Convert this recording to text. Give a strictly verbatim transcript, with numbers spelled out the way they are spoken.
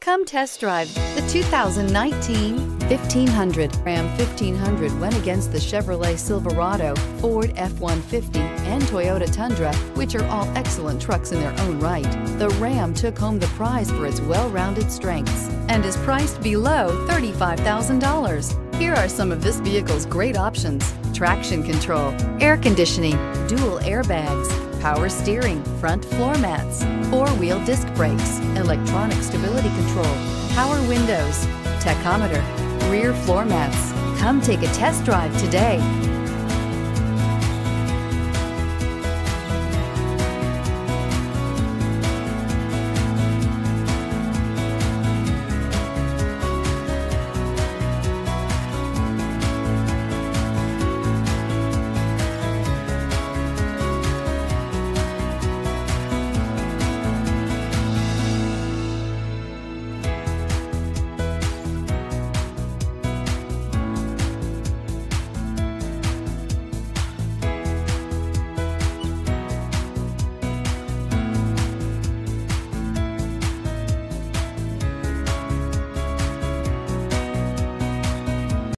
Come test drive the two thousand nineteen fifteen hundred. Ram fifteen hundred went against the Chevrolet Silverado, Ford F one fifty, and Toyota Tundra, which are all excellent trucks in their own right. The Ram took home the prize for its well-rounded strengths and is priced below thirty-five thousand dollars. Here are some of this vehicle's great options: traction control, air conditioning, dual airbags, power steering, front floor mats, four-wheel disc brakes, electronic stability control, power windows, tachometer, rear floor mats. Come take a test drive today.